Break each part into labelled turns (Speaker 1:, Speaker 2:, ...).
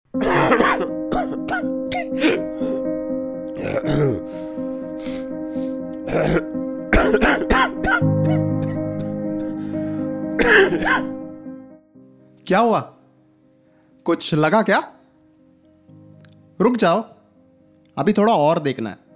Speaker 1: क्या हुआ? कुछ लगा क्या? रुक जाओ, अभी थोड़ा और देखना है।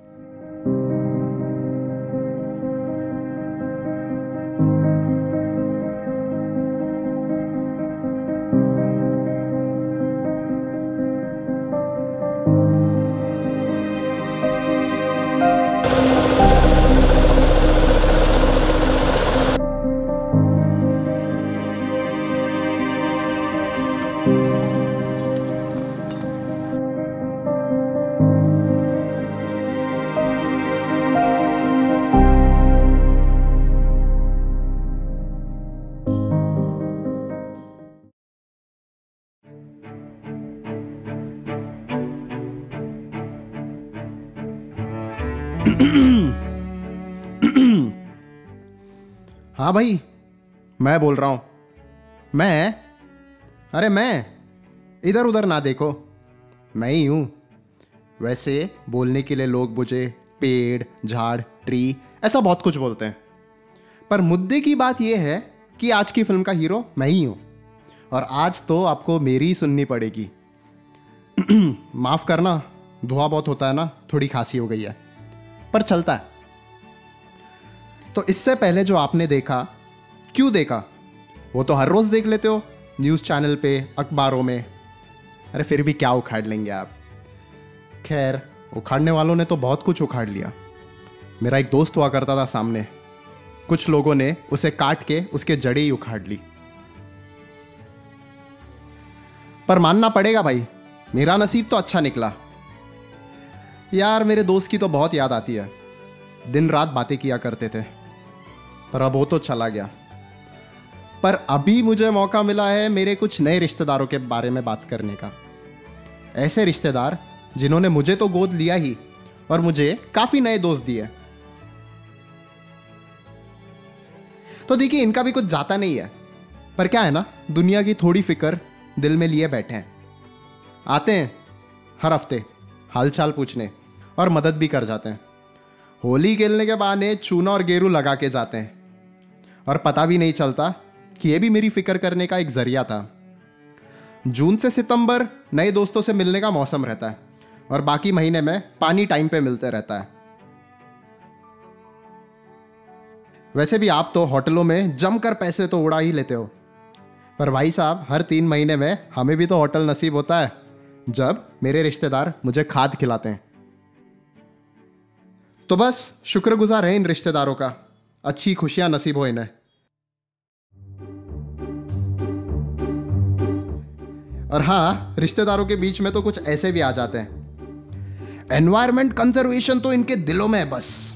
Speaker 1: हाँ भाई, मैं बोल रहा हूं। मैं इधर उधर ना देखो, मैं ही हूं। वैसे बोलने के लिए लोग मुझे पेड़, झाड़, ट्री ऐसा बहुत कुछ बोलते हैं, पर मुद्दे की बात यह है कि आज की फिल्म का हीरो मैं ही हूं। और आज तो आपको मेरी ही सुननी पड़ेगी। माफ करना, धुआं बहुत होता है ना, थोड़ी खांसी हो गई है, पर चलता है। तो इससे पहले जो आपने देखा, क्यों देखा? वो तो हर रोज देख लेते हो, न्यूज़ चैनल पे, अखबारों में। अरे फिर भी क्या उखाड़ लेंगे आप? खैर, उखाड़ने वालों ने तो बहुत कुछ उखाड़ लिया। मेरा एक दोस्त हुआ करता था सामने, कुछ लोगों ने उसे काट के उसके जड़ें ही उखाड़ ली। पर मानना पड़ेगा भाई, मेरा नसीब तो अच्छा निकला। यार, मेरे दोस्त की तो बहुत याद आती है। दिन रात बातें किया करते थे, पर अब वो तो चला गया। पर अभी मुझे मौका मिला है मेरे कुछ नए रिश्तेदारों के बारे में बात करने का। ऐसे रिश्तेदार जिन्होंने मुझे तो गोद लिया ही, और मुझे काफी नए दोस्त दिए। तो देखिए, इनका भी कुछ जाता नहीं है, पर क्या है ना, दुनिया की थोड़ी फिक्र दिल में लिए बैठे हैं। आते हैं हर हफ्ते हालचाल पूछने, और मदद भी कर जाते हैं। होली खेलने के बहाने चूना और गेरू लगा के जाते हैं, और पता भी नहीं चलता कि ये भी मेरी फिक्र करने का एक जरिया था। जून से सितंबर नए दोस्तों से मिलने का मौसम रहता है, और बाकी महीने में पानी टाइम पे मिलते रहता है। वैसे भी आप तो होटलों में जमकर पैसे तो उड़ा ही लेते हो, पर भाई साहब, हर 3 महीने में हमें भी तो होटल नसीब होता है, जब मेरे रिश्तेदार मुझे खाद खिलाते हैं। तो बस शुक्रगुजार है इन रिश्तेदारों का, अच्छी खुशियां नसीब हो इन्हें। और हाँ, रिश्तेदारों के बीच में तो कुछ ऐसे भी आ जाते हैं। एनवायरमेंट कंजर्वेशन तो इनके दिलों में है बस।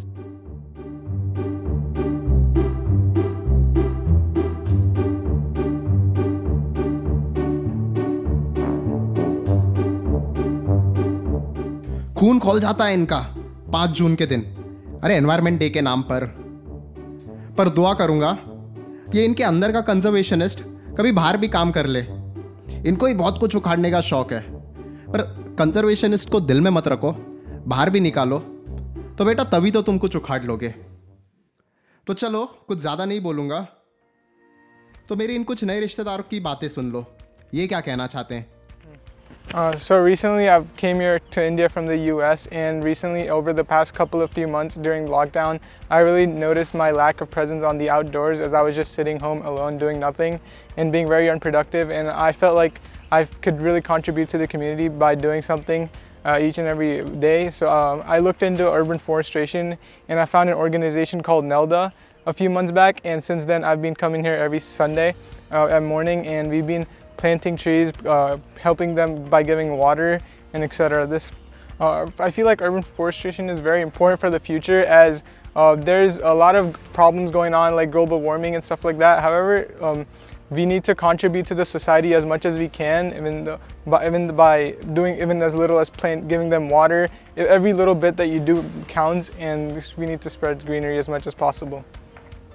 Speaker 1: खून खौल जाता है इनका 5 जून के दिन, अरे एनवायरमेंट डे के नाम पर। दुआ करूंगा कि इनके अंदर का कंजर्वेशनिस्ट कभी बाहर भी काम कर ले। इनको ही बहुत कुछ उखाड़ने का शौक है, पर कंजर्वेशनिस्ट को दिल में मत रखो, बाहर भी निकालो तो बेटा तभी तो तुम कुछ उखाड़ लोगे। तो चलो, कुछ ज़्यादा नहीं बोलूँगा, तो मेरी इन कुछ नए रिश्तेदारों की बातें सुन लो, ये क्या कहना चाहते हैं।
Speaker 2: So recently I came here to India from the US, and recently over the past couple of few months during lockdown, I really noticed my lack of presence on the outdoors, as I was just sitting home alone doing nothing and being very unproductive, and I felt like I could really contribute to the community by doing something each and every day. So I looked into urban forestation, and I found an organization called NELDA a few months back, and since then I've been coming here every Sunday at morning, and we've been planting trees, helping them by giving water, and etc. I feel like urban forestation is very important for the future, as there's a lot of problems going on like global warming and stuff like that. However, we need to contribute to the society as much as we can, even by doing even as little as giving them water. Every little bit that you do counts, and we need to spread greenery as much as possible.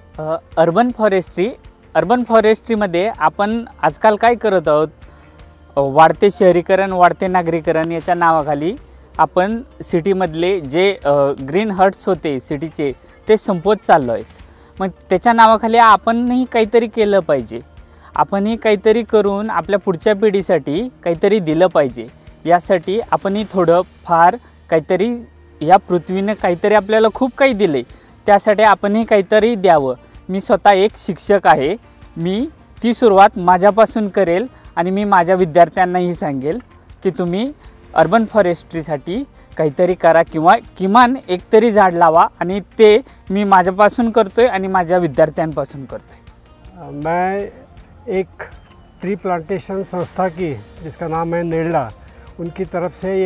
Speaker 3: Urban फॉरेस्ट्रीमध्ये आपण आजकाल काय करत आहोत, वाढते शहरीकरण, वाढते नागरीकरण याच्या नावाखाली आपण सिटीमधले जे ग्रीन हट्स होते सिटीचे ते संपवत चाललो आहे. मग त्याच्या नावाखाली आपणही काहीतरी केलं पाहिजे. आपणही काहीतरी करून आपल्या पुढच्या पिढीसाठी काहीतरी दिलं पाहिजे. यासाठी आपणही थोडं फार काहीतरी या पृथ्वीने काहीतरी आपल्याला खूप काही दिले, त्यासाठी आपणही काहीतरी द्यावं. मी स्वतः एक शिक्षक आहे. मी ती सुरुवात माझ्यापासून करेल आणि मी माझ्या विद्यार्थ्यांनाही सांगेल की तुम्ही अर्बन फॉरेस्ट्रीसाठी काहीतरी करा किंवा किमान एक तरी झाड लावा. आणि ते मी माझ्यापासून करतोय आणि माझ्या विद्यार्थ्यांपासून करतोय.
Speaker 4: मैं एक ट्री प्लांटेशन संस्था की जिसका नाम है नेडला, उनकी तरफ से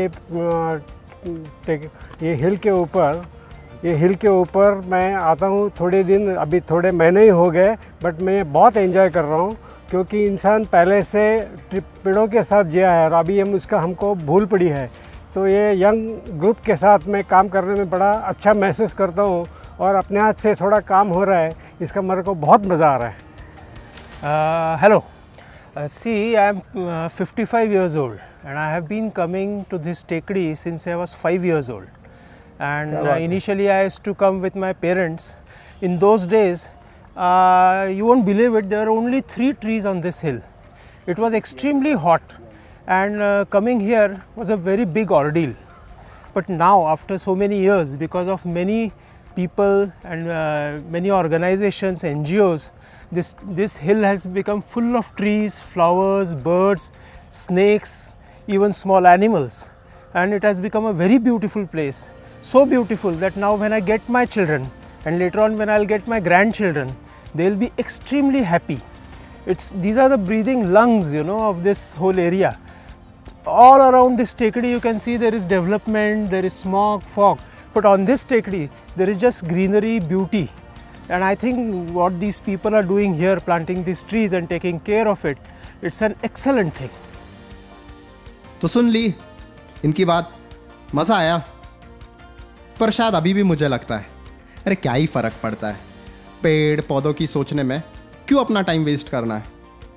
Speaker 4: ये हिल के ऊपर मैं आता हूँ. थोड़े दिन, अभी थोड़े महीने ही हो गए, बट मैं बहुत एंजॉय कर रहा हूँ क्योंकि इंसान पहले से पेड़ों के साथ जिया है और अभी हमको भूल पड़ी है. तो ये यंग ग्रुप के साथ मैं काम करने में बड़ा अच्छा महसूस करता हूँ और अपने हाथ से थोड़ा काम हो रहा है, इसका मेरे को बहुत मज़ा आ रहा है.
Speaker 5: Hello. See, I am 55 years old and I have been coming to this Tekdi since I was 5 years old. And initially I used to come with my parents. In those days, you won't believe it, there were only 3 trees on this hill. It was extremely hot and coming here was a very big ordeal. But now, after so many years, because of many people and many organizations, NGOs, this hill has become full of trees, flowers, birds, snakes, even small animals, and it has become a very beautiful place. So beautiful that now when I get my children and later on when I'll get my grandchildren, they'll be extremely happy. These are the breathing lungs, you know, of this whole area. All around this Tekdi you can see there is development, there is smog, fog, but on this Tekdi there is just greenery, beauty. And I think what these people are doing here, planting these trees and taking care of it, it's an excellent thing.
Speaker 1: तो सुन ली इनकी बात, मज़ा आया. पर शायद अभी भी मुझे लगता है, अरे क्या ही फ़र्क पड़ता है, पेड़ पौधों की सोचने में क्यों अपना टाइम वेस्ट करना है.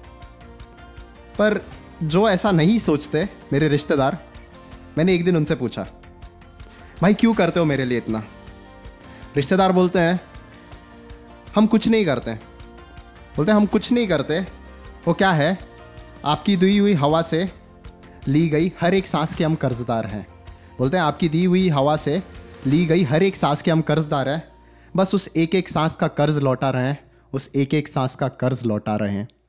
Speaker 1: पर जो ऐसा नहीं सोचते मेरे रिश्तेदार, मैंने एक दिन उनसे पूछा, भाई क्यों करते हो मेरे लिए इतना. रिश्तेदार बोलते हैं हम कुछ नहीं करते. बोलते हैं हम कुछ नहीं करते. वो क्या है, आपकी दी हुई हवा से ली गई हर एक सांस के हम कर्जदार हैं. बोलते हैं आपकी दी हुई हवा से ली गई हर एक सांस के हम कर्जदार हैं. बस उस एक एक सांस का कर्ज लौटा रहे हैं, उस एक एक सांस का कर्ज लौटा रहे हैं.